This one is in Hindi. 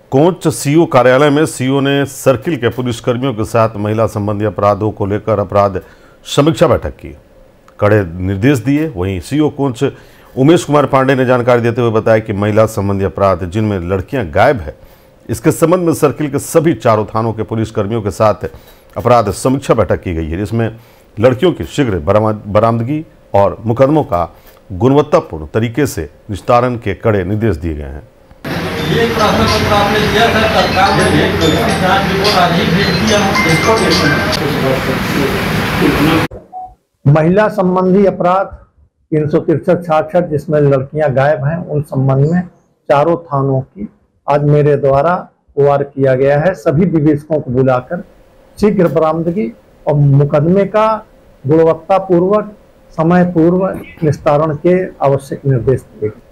कोंच सीओ कार्यालय में सीओ ने सर्किल के पुलिसकर्मियों के साथ महिला संबंधी अपराधों को लेकर अपराध समीक्षा बैठक की, कड़े निर्देश दिए। वहीं सीओ कोंच उमेश कुमार पांडे ने जानकारी देते हुए बताया कि महिला संबंधी अपराध जिनमें लड़कियां गायब है, इसके संबंध में सर्किल के सभी चारों थानों के पुलिसकर्मियों के साथ अपराध समीक्षा बैठक की गई है, जिसमें लड़कियों की शीघ्र बरामदगी और मुकदमों का गुणवत्तापूर्ण तरीके से निस्तारण के कड़े निर्देश दिए गए हैं। ये प्रश्न पत्र आपने दिया था, तत्काल में जांच रिपोर्ट आज ही भेज दिया। महिला संबंधी अपराध 363-66 जिसमें लड़कियां गायब हैं, उन संबंध में चारों थानों की आज मेरे द्वारा OR किया गया है। सभी विवेचकों को बुलाकर शीघ्र बरामदगी और मुकदमे का गुणवत्तापूर्वक समय पूर्व निस्तारण के आवश्यक निर्देश दिए।